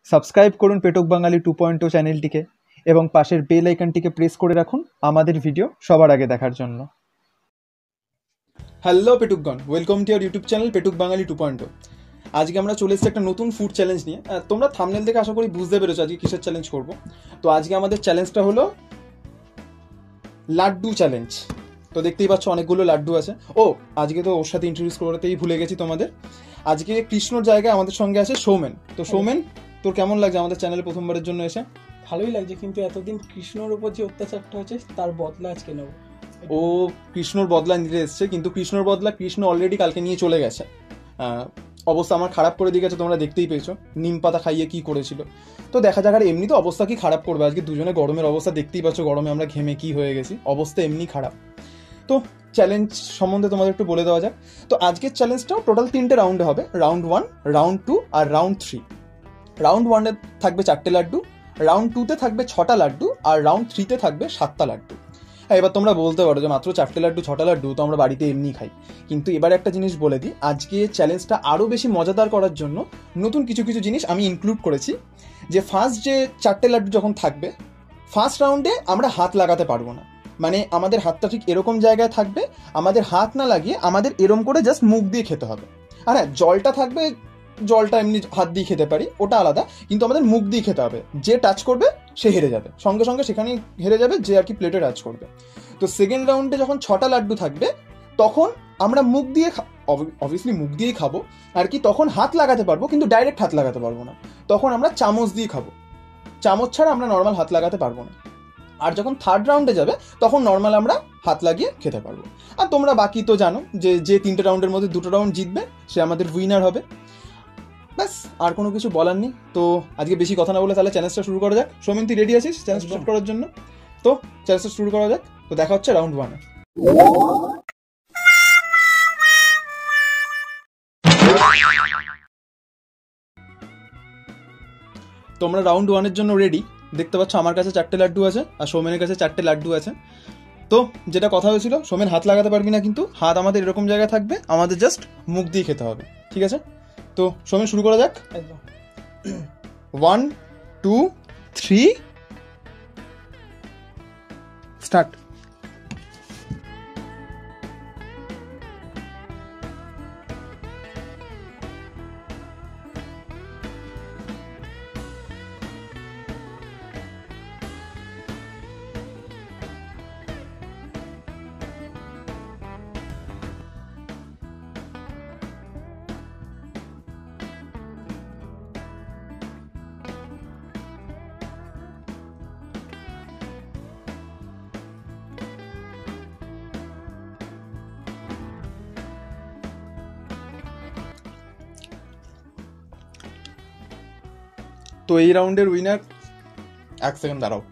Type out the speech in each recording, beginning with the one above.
Subscribe করুন পেটক বাঙালি 2.0 চ্যানেলটিকে এবং পাশের বেল আইকনটিকে প্রেস করে রাখুন আমাদের ভিডিও সবার আগে দেখার জন্য। হ্যালো পেটুকগণ, welcome to our YouTube channel Petuk Bangali 2.0। আজকে আমরা চলে এসেছি একটা নতুন ফুড চ্যালেঞ্জ নিয়ে। তোমরা থাম্বনেল দেখে আশা করি বুঝতে পেরেছো আজকে কিসের চ্যালেঞ্জ করব। তো আজকে আমাদের চ্যালেঞ্জটা হলো লাড্ডু চ্যালেঞ্জ। তো দেখতেই পাচ্ছ অনেকগুলো লাড্ডু আছে। ও আজকে তো ওর সাথে ইন্ট্রোডিউস করতেই ভুলে গেছি তোমাদের। আজকে কৃষ্ণর জায়গায় আমাদের সঙ্গে আছে সৌমেন। তো সৌমেন, তোর কেমন লাগছে আমাদের চ্যানেলে প্রথমবারের জন্য এসে? ভালোই লাগছে, কিন্তু এতদিন কৃষ্ণর উপর যে অত্যাচারটা হচ্ছে তার বদলা আজকে নেব। ও কৃষ্ণর বদলা নিতে এসছে, কিন্তু কৃষ্ণর বদলা কৃষ্ণ অলরেডি কালকে নিয়ে চলে গেছে। অবস্থা আমার খারাপ করে দিয়ে গেছে, তোমরা দেখতেই পেয়েছো নিম পাতা খাইয়ে কি করেছিল। তো দেখা যাক, আর এমনি তো অবস্থা কি খারাপ করবে। আজকে দুজনে গরমের অবস্থা দেখতেই পাচ্ছ, গরমে আমরা ঘেমে কি হয়ে গেছি, অবস্থা এমনি খারাপ। তো চ্যালেঞ্জ সম্বন্ধে তোমাদের একটু বলে দেওয়া যাক। তো আজকের চ্যালেঞ্জটাও টোটাল 3টে রাউন্ডে হবে, রাউন্ড 1, রাউন্ড 2 আর রাউন্ড 3। রাউন্ড 1-এ থাকবে 4টে লাড্ডু, রাউন্ড 2-তে থাকবে 6টা লাড্ডু আর রাউন্ড 3-তে থাকবে 7টা লাড্ডু। হ্যাঁ, এবার তোমরা বলতে পারো যে মাত্র 4টে লাড্ডু 6টা লাড্ডু তো আমরা বাড়িতে এমনি খাই, কিন্তু এবার একটা জিনিস বলে দিই, আজকে চ্যালেঞ্জটা আরও বেশি মজাদার করার জন্য নতুন কিছু কিছু জিনিস আমি ইনক্লুড করেছি। যে ফার্স্ট যে 4টে লাড্ডু যখন থাকবে, ফার্স্ট রাউন্ডে আমরা হাত লাগাতে পারবো না। মানে আমাদের হাতটা ঠিক এরকম জায়গায় থাকবে, আমাদের হাত না লাগিয়ে আমাদের এরম করে জাস্ট মুখ দিয়ে খেতে হবে। আর হ্যাঁ, জলটা থাকবে, জলটা এমনি হাত দিয়ে খেতে পারি, ওটা আলাদা, কিন্তু আমাদের মুখ দিয়ে খেতে হবে। যে টাচ করবে সে হেরে যাবে, সঙ্গে সঙ্গে সেখানেই হেরে যাবে যে আর কি প্লেটে টাচ করবে। তো সেকেন্ড রাউন্ডে যখন 6টা লাড্ডু থাকবে, তখন আমরা মুখ দিয়ে অবভিয়াসলি মুখ দিয়েই খাবো আর কি। তখন হাত লাগাতে পারবো, কিন্তু ডাইরেক্ট হাত লাগাতে পারবো না। তখন আমরা চামচ দিয়ে খাবো, চামচ ছাড়া আমরা নর্মাল হাত লাগাতে পারবো না। আর যখন থার্ড রাউন্ডে যাবে তখন নর্মাল আমরা হাত লাগিয়ে খেতে পারবো। আর তোমরা বাকি তো জানো যে 3টে রাউন্ডের মধ্যে 2টো রাউন্ড জিতবে সে আমাদের উইনার হবে। ব্যাস, আর কোনো কিছু বলার নেই। তো আজকে বেশি কথা না বলে তাহলে চ্যালেঞ্জটা শুরু করা যাক। সৌমেন, তুই রেডি আছিস চ্যালেঞ্জ শুরু করার জন্য? তো চ্যালেঞ্জটা শুরু করা যাক। তো দেখা হচ্ছে রাউন্ড 1-এ। তোমরা রাউন্ড 1-এর জন্য রেডি? দেখতে পাচ্ছ আমার কাছে 4টে লাড্ডু আছে আর সৌমেনের কাছে 4টে লাড্ডু আছে। তো যেটা কথা হয়েছিল, সৌমেন হাত লাগাতে পারবি না, কিন্তু হাত আমাদের এরকম জায়গায় থাকবে, আমাদের জাস্ট মুখ দিয়ে খেতে হবে, ঠিক আছে? তো সৌমেন শুরু করা যাক। 1, 2, 3 স্টার্ট। তো এই রাউন্ডের উইনার, 1 সেকেন্ড দাঁড়াও।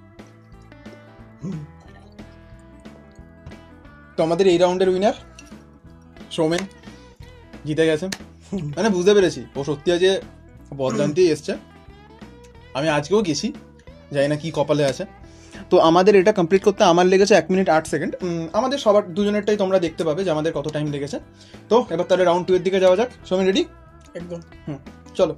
তো আমাদের এই রাউন্ডের উইনার সৌমেন জিতে গেছে। মানে বুঝতে পেরেছি ও সত্যি আজকে বদলান্তেই এসছে। আমি আজকেও গেছি, জানি না কি কপালে আছে। তো আমাদের এটা কমপ্লিট করতে আমার লেগেছে 1 মিনিট 8 সেকেন্ড। আমাদের সবার দুজনেরটাই তোমরা দেখতে পাবে যে আমাদের কত টাইম লেগেছে। তো এবার তাহলে রাউন্ড 2 এর দিকে যাওয়া যাক। সৌমেন রেডি? একদম। চলো।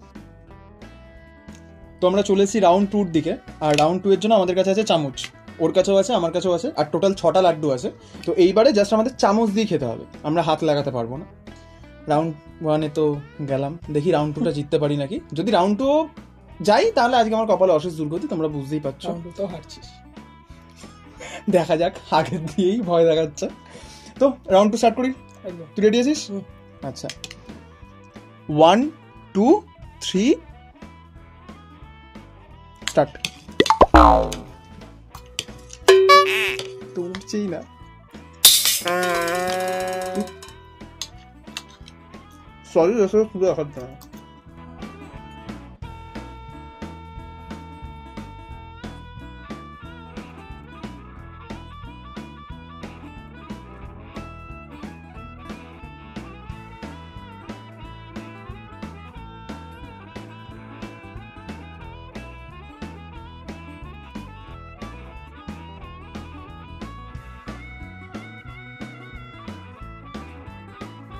তো আমরা চলে এসেছি রাউন্ড 2-র দিকে। আর রাউন্ড 2 এর জন্য আমাদের কাছে আছে চামচ, ওর কাছেও আছে, আমার কাছেও আছে, আর টোটাল 6টা লাড্ডু আছে। তো এইবারে জাস্ট আমাদের চামচ দিয়ে খেতে হবে, আমরা হাত লাগাতে পারবো না। রাউন্ড 1-এ তো গেলাম, দেখি রাউন্ড 2টা জিততে পারি নাকি। যদি রাউন্ড 2 যাই তাহলে আজকে আমার কপালে অশেষ দুর্গতি, তোমরা বুঝতেই পারছো। তো হারছিস, দেখা যাক, আগে দিয়েই ভয় দেখাচ্ছে। তো রাউন্ড 2 স্টার্ট করি। তুই রেডি আছিস? আচ্ছা, 1, 2, 3 স্টার্ট। তো উঠছেই না। সরি, এসব পুরো দেখার না।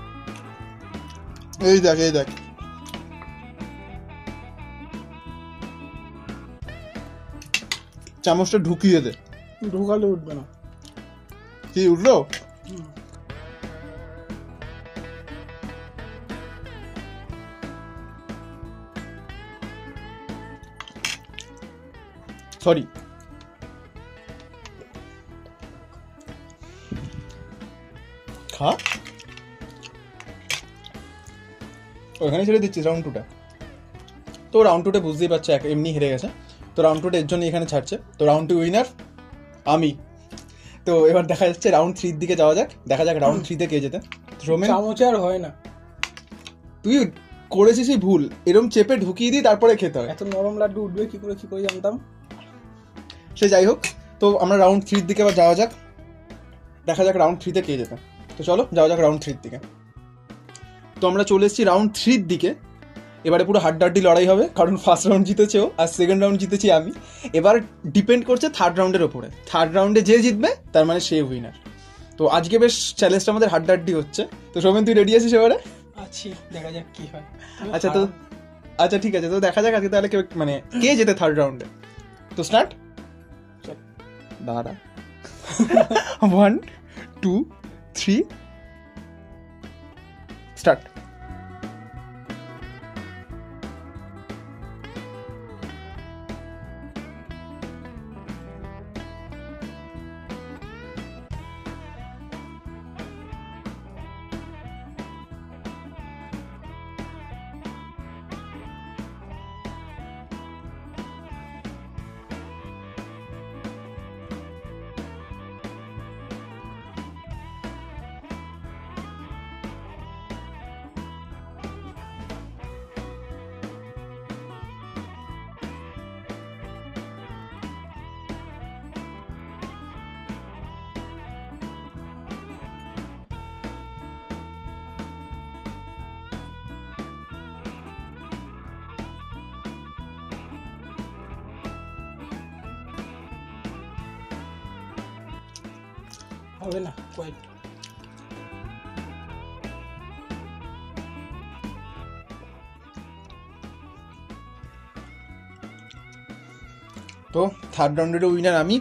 এই দেখ, এই দেখ, চামচটা ঢুকিয়ে দে। ঢোকালে উঠবে না। কি উঠলো? সরি, খা। ওখানে ছেড়ে দিচ্ছিস রাউন্ড 2টা। তো রাউন্ড 2তে বুঝতেই পারছো এমনি হেরে গেছে। তো রাউন্ড 2টা এর জন্য এখানে ছাড়ছে। তো রাউন্ড 2 উইনার আমি। তো এবার দেখা যাচ্ছে রাউন্ড 3 দিকে যাওয়া যাক, দেখা যাক রাউন্ড 3 তে কে যেতে। সৌমেন, চামচে আর হয় না। তুই করেছিসই ভুল, এরম চেপে ঢুকিয়ে দিই তারপরে খেতে হয়। এত নরম লাড্ডু উঠবে কি করে জানতাম। সে যাই হোক, তো আমরা রাউন্ড 3 দিকে আবার যাওয়া যাক, দেখা যাক রাউন্ড 3 তে কে যেতে। তো চলো যাওয়া যাক রাউন্ড 3 দিকে। তো আমরা চলে এসেছি রাউন্ড 3 দিকে। এবারে পুরো হাড্ডাহাড্ডি লড়াই হবে, কারণ ফার্স্ট রাউন্ড জিতেছে ও আর সেকেন্ড রাউন্ড জিতেছি আমি। এবার ডিপেন্ড করছে থার্ড রাউন্ডের ওপরে। থার্ড রাউন্ডে যে জিতবে তার মানে সে উইনার। তো আজকে বেশ চ্যালেঞ্জটা আমাদের হাড্ডাহাড্ডি হচ্ছে। তো সৌমেন, তুই রেডি আছিস এবারে? আছি, দেখা যাক কি হয়। আচ্ছা, তো আচ্ছা ঠিক আছে, তো দেখা যাক আজকে তাহলে মানে কে যেতে থার্ড রাউন্ডে। তো স্টার্ট। দাঁড়া, 1 2 3 স্টার্ট। হবে না কয়েক। তো থার্ড রাউন্ডের উইনার আমি,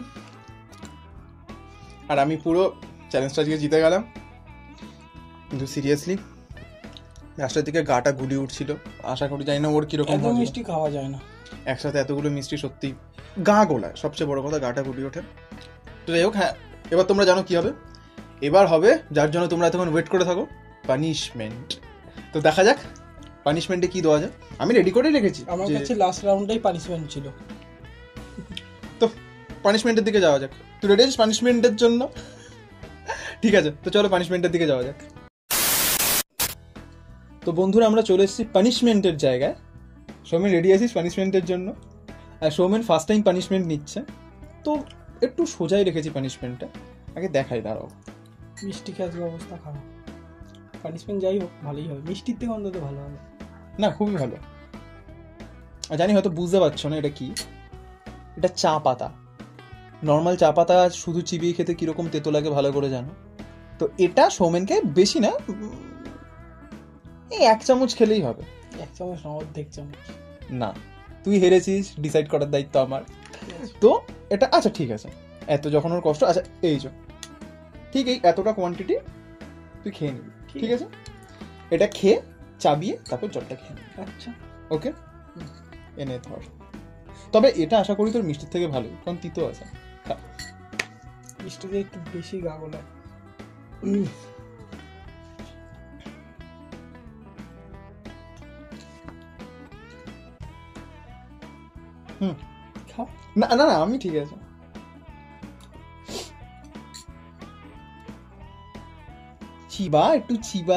আর আমি পুরো চ্যালেঞ্জটা আজকে জিতে গেলাম। কিন্তু সিরিয়াসলি লাস্টের দিকে গাটা গুলি উঠছিল, আশা করি, জানি না ওর কিরকম এত মিষ্টি খাওয়া যায় না একসাথে, এতগুলো মিষ্টি সত্যি গা গোলায়, সবচেয়ে বড় কথা গাটা গুলি ওঠে। তো যাই হোক, হ্যাঁ, এবার তোমরা জানো কি হবে। এবার হবে যার জন্য তোমরা এতক্ষণ ওয়েট করে থাকো, পানিশমেন্ট। তো দেখা যাক পানিশমেন্টে কি দেওয়া যায়। আমি রেডি করে রেখেছি, আমার কাছে লাস্ট রাউন্ডটাই পানিশমেন্ট ছিল। তো পানিশমেন্টের দিকে যাওয়া যাক। তুই রেডি আছিস পানিশমেন্টের জন্য? ঠিক আছে, তো চলো পানিশমেন্টের দিকে যাওয়া যাক। তো বন্ধুরা, আমরা চলে এসেছি পানিশমেন্টের জায়গায়। সৌমেন, রেডি আছিস পানিশমেন্টের জন্য? আর সৌমেন ফার্স্ট টাইম পানিশমেন্ট নিচ্ছে, তো একটু সোজাই রেখেছি পানিশমেন্টটা। আগে দেখাই, দাঁড়াও। মিষ্টি খেয়ে অবস্থা খারাপ। পানিশমেন্ট যাই হোক ভালোই হবে, মিষ্টির থেকে অন্তত ভালো হবে। না, খুবই ভালো। আর জানি হয়তো বুঝতে পারছো না এটা কি। এটা চা পাতা। নর্মাল চা পাতা শুধু চিবিয়ে খেতে কিরকম তেতো লাগে ভালো করে জানো। তো এটা সৌমেনকে বেশি না, এই 1 চামচ খেলেই হবে। 1 চামচ না, অর্ধেক চামচ। না, তুই হেরেছিস, ডিসাইড করার দায়িত্ব আমার। তো এটা আচ্ছা ঠিক আছে, এত যখন ওর কষ্ট, আচ্ছা এই যে ঠিক এই এতটা কোয়ান্টিটি তুই খেয়ে নিবি, ঠিক আছে? এটা খেয়ে চাবিয়ে তারপর জলটা খেয়ে নিবি। আচ্ছা, ওকে, এনে ধর। তবে এটা আশা করি তোর মিষ্টির থেকে ভালো, কারণ তিতো আছে। মিষ্টিতে একটু বেশি গা গোলায়। খাও। না না না, আমি ঠিক আছে। চিবা, একটু চিবা।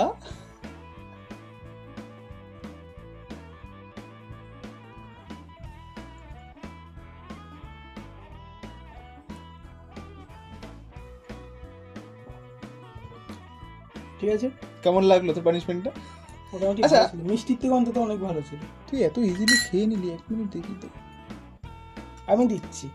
ঠিক আছে, কেমন লাগলো তোর পানিশমেন্টটা? মোটামুটি আচ্ছা। ভালো ছিল। মিষ্টির থেকে অন্তত অনেক ভালো ছিল। তুই এত ইজিলি খেয়ে নিলি, 1 মিনিট দেখি তো। আমি দিচ্ছি।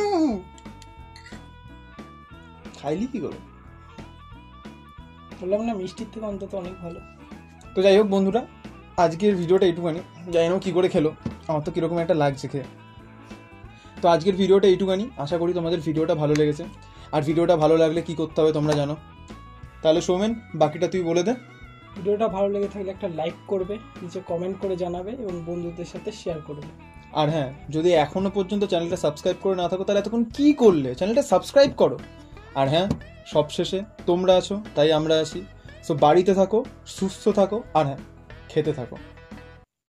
খাইলি কি করে? বললাম না, মিষ্টির থেকে অন্তত অনেক ভালো। তো যাই হোক বন্ধুরা, আজকের ভিডিওটা এইটুখানি। জানি না কি করে খেলো, আমার তো কিরকম একটা লাগছে খেয়ে। তো আজকের ভিডিওটা এইটুখানি, আশা করি তোমাদের ভিডিওটা ভালো লেগেছে। আর ভিডিওটা ভালো লাগলে কি করতে হবে তোমরা জানো, তাহলে সৌমেন বাকিটা তুই বলে দে। ভিডিওটা ভালো লেগে থাকলে একটা লাইক করবে, নিচে কমেন্ট করে জানাবে এবং বন্ধুদের সাথে শেয়ার করবে। আর হ্যাঁ, যদি এখনো পর্যন্ত চ্যানেলটা সাবস্ক্রাইব করে না থাকো তাহলে এতক্ষণ কি করলে, চ্যানেলটা সাবস্ক্রাইব করো। আর হ্যাঁ, সবশেষে তোমরা আছো তাই আমরা আছি। সো বাড়িতে থাকো, সুস্থ থাকো, আর হ্যাঁ খেতে থাকো।